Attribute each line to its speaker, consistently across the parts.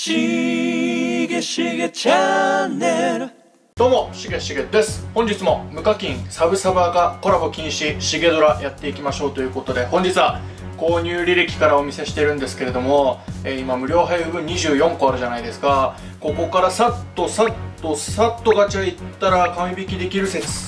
Speaker 1: しげしげチャンネル。どうも、しげしげです。本日も無課金サブサバがコラボ禁止しげドラやっていきましょうということで、本日は購入履歴からお見せしてるんですけれども、今無料配布分24個あるじゃないですか。ここからさっとガチャいったら紙引きできる説。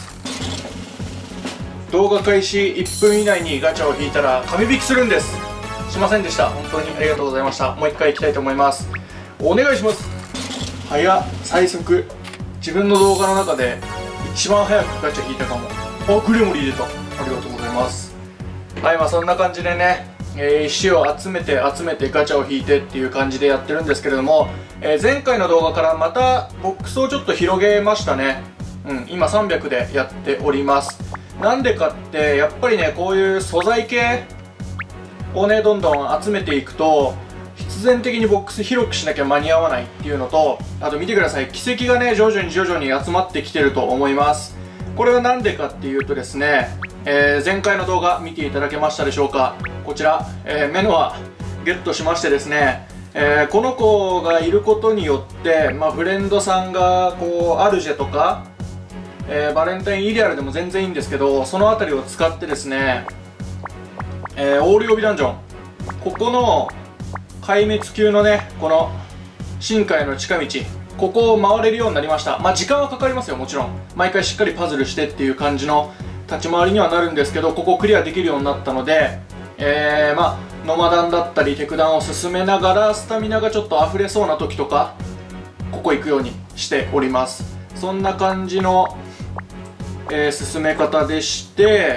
Speaker 1: 動画開始1分以内にガチャを引いたら紙引きするんです。しませんでした。本当にありがとうございました。もう一回いきたいと思います。お願いします。最速。自分の動画の中で一番早くガチャ引いたかも。グレモリー出た。ありがとうございます。そんな感じでね、石を集めてガチャを引いてっていう感じでやってるんですけれども、前回の動画からまたボックスをちょっと広げましたね。今300でやっております。なんでかってやっぱりね、こういう素材系をねどんどん集めていくと必然的にボックス広くしなきゃ間に合わないっていうのと、あと見てください、奇跡がね徐々に集まってきてると思います。これはなんでかっていうとですね、前回の動画見ていただけましたでしょうか。こちら、メノアゲットしましてですね、この子がいることによって、フレンドさんがこうアルジェとか、バレンタインイデアルでも全然いいんですけど、その辺りを使ってですね、オール予備ダンジョン、ここの壊滅級のねこの深海の近道、ここを回れるようになりました。時間はかかりますよ、もちろん毎回しっかりパズルしてっていう感じの立ち回りにはなるんですけど、ここをクリアできるようになったので、ノマダンだったりテクダンを進めながらスタミナがちょっと溢れそうな時とかここ行くようにしております。そんな感じの、進め方でして、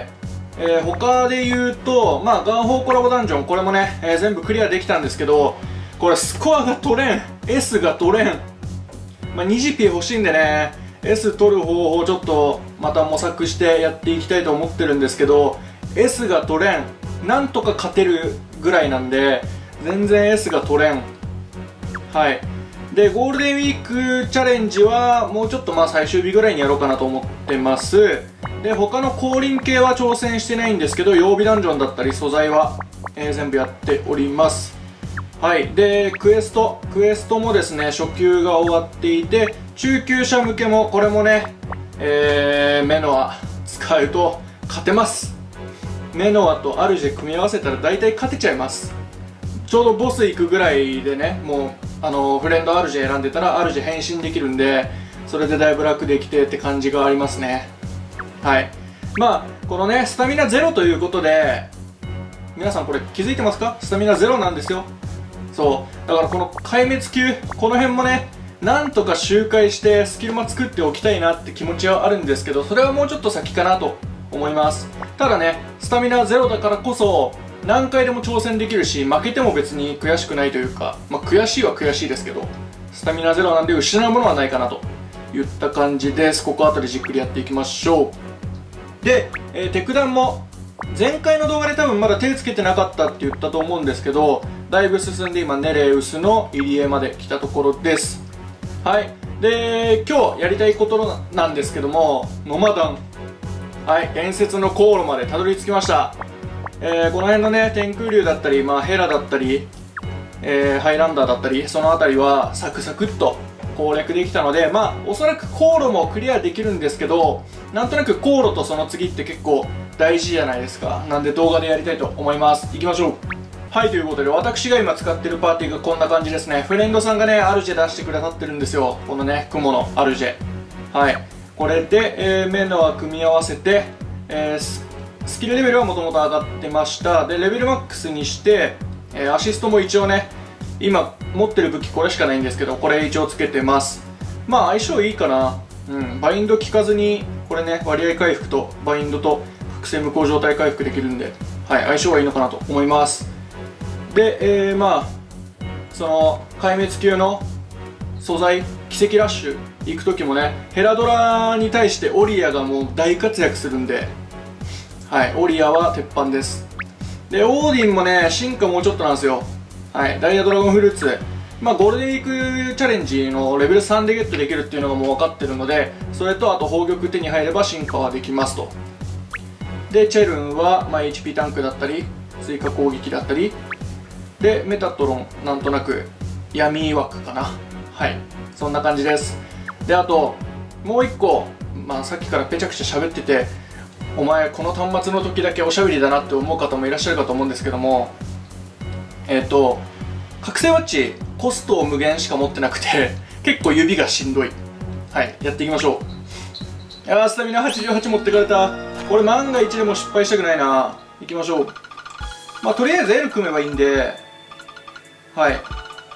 Speaker 1: 他で言うと、ガンホーコラボダンジョン、これもね、全部クリアできたんですけど、これスコアが取れん、 S が取れん。2GP 欲しいんでね、 S 取る方法ちょっとまた模索してやっていきたいと思ってるんですけど、 S が取れん、なんとか勝てるぐらいなんで全然 S が取れん。でゴールデンウィークチャレンジはもうちょっと最終日ぐらいにやろうかなと思ってます。で他の降臨系は挑戦してないんですけど、曜日ダンジョンだったり素材は、全部やっております。でクエストもですね初級が終わっていて、中級者向けもこれもね、メノア使うと勝てます。メノアとアルジェ組み合わせたら大体勝てちゃいます。ちょうどボス行くぐらいでね、もうフレンドアルジェ選んでたらアルジェ変身できるんで、それでだいぶ楽できてって感じがありますね。このねスタミナゼロということで、皆さんこれ気づいてますか？スタミナゼロなんですよ。そうだからこの壊滅級、この辺もねなんとか周回してスキルマ作っておきたいなって気持ちはあるんですけど、それはもうちょっと先かなと思います。ただねスタミナゼロだからこそ何回でも挑戦できるし、負けても別に悔しくないというか、悔しいは悔しいですけど、スタミナゼロなんで失うものはないかなといった感じです。ここあたりじっくりやっていきましょう。で、テクダンも前回の動画で多分まだ手つけてなかったって言ったと思うんですけど、だいぶ進んで今ネレウスの入り江まで来たところです。で今日やりたいことなんですけども、ノマダン、伝説の航路までたどり着きました。この辺のね天空竜だったり、ヘラだったり、ハイランダーだったり、その辺りはサクサクっと攻略できたので、おそらく航路もクリアできるんですけど、なんとなく航路とその次って結構大事じゃないですか。なんで動画でやりたいと思います。いきましょう。ということで私が今使ってるパーティーがこんな感じですね。フレンドさんがねアルジェ出してくださってるんですよ、このね雲のアルジェ。これで、メノア組み合わせて、スキルレベルはもともと上がってました。でレベルマックスにして、アシストも一応ね今持ってる武器これしかないんですけど、これ一応つけてます。相性いいかな。バインド効かずにこれね割合回復とバインドと複製無効状態回復できるんで、相性がいいのかなと思います。で、その壊滅級の素材奇跡ラッシュ行く時もね、ヘラドラに対してオリアがもう大活躍するんで、オリアは鉄板です。でオーディンもね進化もうちょっとなんですよ。ダイヤドラゴンフルーツ、ゴールデンウィークチャレンジのレベル3でゲットできるっていうのがもう分かってるので、それとあと宝玉手に入れば進化はできますと。でチェルンは、HP タンクだったり追加攻撃だったりで、メタトロンなんとなく闇枠かな。はい、そんな感じです。で、あともう一個、さっきからぺちゃくちゃ喋ってて、お前この端末の時だけおしゃべりだなって思う方もいらっしゃるかと思うんですけども、覚醒ワッチコストを無限しか持ってなくて結構指がしんどい。はい、やっていきましょう。スタミナ88持ってかれた。これ万が一でも失敗したくないな。いきましょう。とりあえず L 組めばいいんで、はい、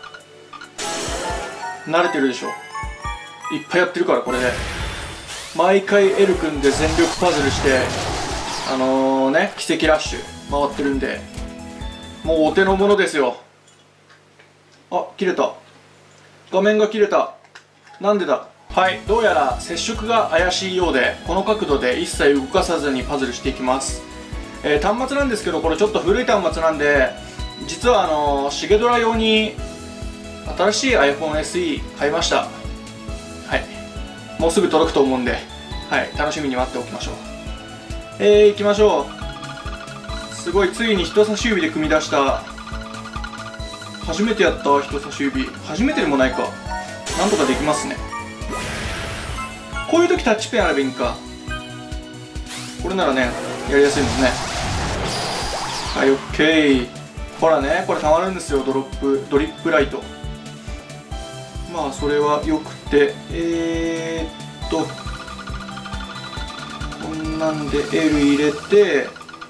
Speaker 1: 慣れてるでしょ。いっぱいやってるから。これで毎回 L 組んで全力パズルして奇跡ラッシュ回ってるんで、もうお手の物ですよ。切れた。画面が切れた。なんでだ。はい、どうやら接触が怪しいようで、この角度で一切動かさずにパズルしていきます。端末なんですけど、これちょっと古い端末なんで、実はシゲドラ用に新しい iPhone SE 買いました。はい、もうすぐ届くと思うんで、はい、楽しみに待っておきましょう。行きましょう。すごい、ついに人差し指で組み出した。初めてやった人差し指。初めてでもないか。なんとかできますね。こういう時タッチペンあればいいんか。これならね、やりやすいもんね。はい、オッケー。ほらね、これたまるんですよ、ドリップライト。それはよくて、こんなんで L 入れて、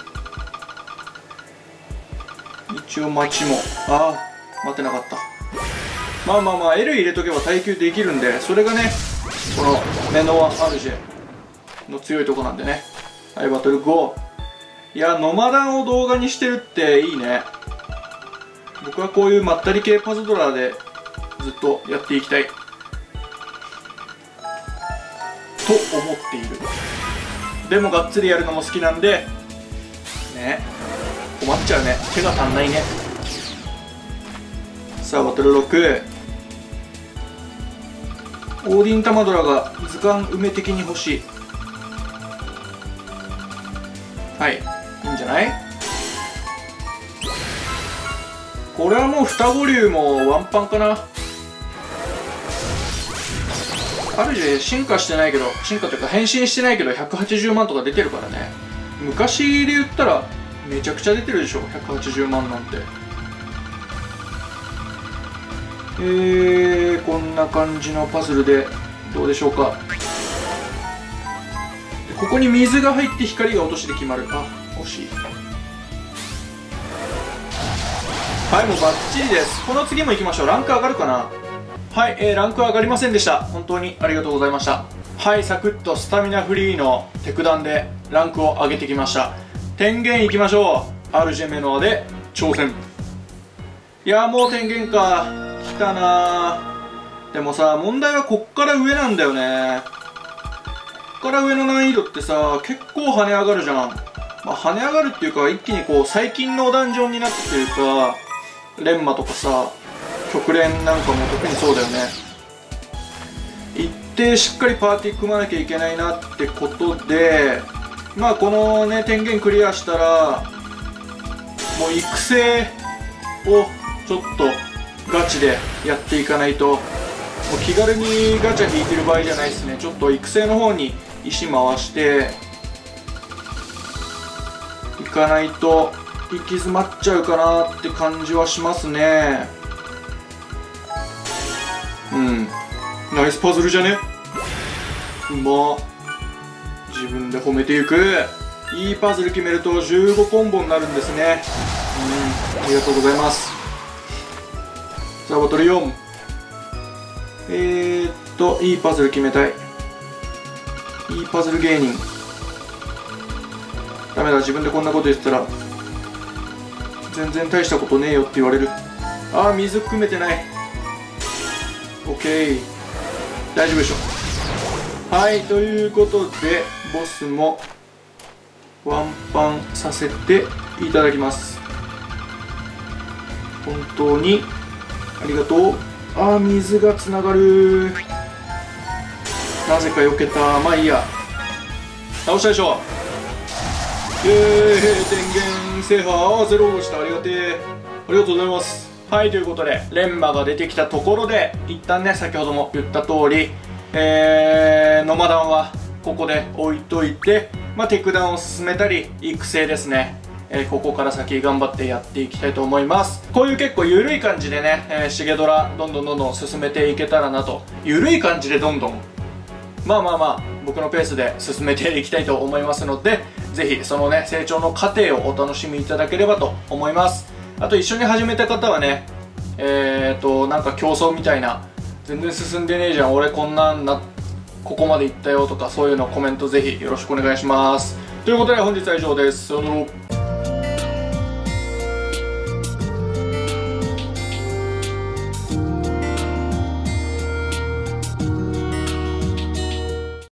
Speaker 1: 一応待ちも、待てなかった。L 入れとけば耐久できるんで、それがね、このメノワアルジェの強いとこなんでね。はい、バトル5。いや、ノマダンを動画にしてるっていいね。僕はこういうまったり系パズドラでずっとやっていきたいと思っている。でもがっつりやるのも好きなんでね。困っちゃうね、手が足んないね。さあ、バトル6。オーディン玉ドラが図鑑埋め的に欲しい。はい、いいんじゃない。これはもう双子竜もワンパンかな。ある種進化してないけど、進化というか変身してないけど180万とか出てるからね。昔で言ったらめちゃくちゃ出てるでしょ、180万なんて。こんな感じのパズルでどうでしょうか。ここに水が入って光が落としで決まる。惜しい。はい、もうバッチリです。この次も行きましょう。ランク上がるかな。はい、ランク上がりませんでした。本当にありがとうございました。はい、サクッとスタミナフリーのテクダンでランクを上げてきました。天元行きましょう。アルジェメノアで挑戦。いやー、もう天元か。来たなー。でもさ、問題はこっから上なんだよね。こっから上の難易度ってさ、結構跳ね上がるじゃん。跳ね上がるっていうか、一気にこう最近のダンジョンになってというか、レンマとかさ、極連なんかも特にそうだよね。一定しっかりパーティー組まなきゃいけないなってことで、このね、天元クリアしたらもう育成をちょっとガチでやっていかないと、もう気軽にガチャ引いてる場合じゃないですね。ちょっと育成の方に石回していかないと行き詰まっちゃうかなって感じはしますね。ナイスパズルじゃね。自分で褒めていく。いいパズル決めると15コンボになるんですね。ありがとうございます。さあ、バトル4。いいパズル決めたい。いいパズル芸人。ダメだ、自分でこんなこと言ってたら全然大したことねえよって言われる。水含めてない。オッケー、大丈夫でしょ。はい、ということでボスもワンパンさせていただきます。本当にありがとう。水がつながる。なぜか避けた。いいや、倒したでしょ。天元制覇。ゼロでした。ありがとうございます。 はい、ということでレンマが出てきたところで一旦ね、先ほども言った通り、ノマダンはここで置いといて、テクダンを進めたり育成ですね、ここから先頑張ってやっていきたいと思います。こういう結構緩い感じでね、シゲドラどんどん進めていけたらなと。緩い感じでどんどん僕のペースで進めていきたいと思いますので、ぜひそのね成長の過程をお楽しみいただければと思います。あと一緒に始めた方はね、なんか競争みたいな、全然進んでねえじゃん、俺こここまで行ったよとか、そういうのコメントぜひよろしくお願いします。ということで本日は以上です。さよなら。